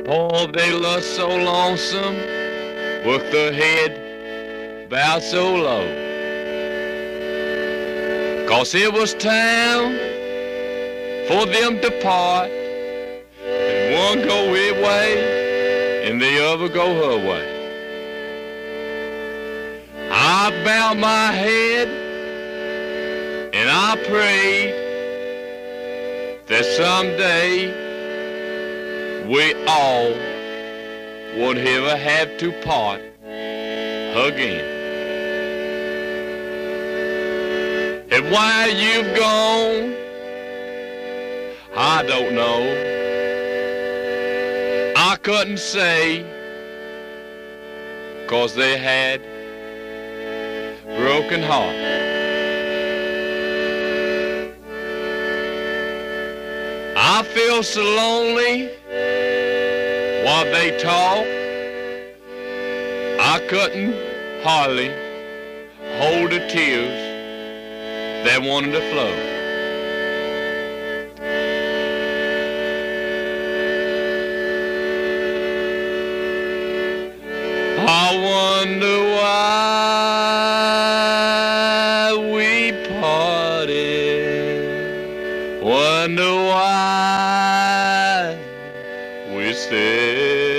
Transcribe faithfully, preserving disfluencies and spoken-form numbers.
Oh, they look so lonesome with their head bowed so low. 'Cause it was time for them to part, and one go his way and the other go her way. I bowed my head and I prayed that someday we all would ever have to part again. And why you've gone, I don't know. I couldn't say, 'cause they had broken heart. I feel so lonely while they talk. I couldn't hardly hold the tears that wanted to flow. I wonder why we parted. Wonder why we stayed.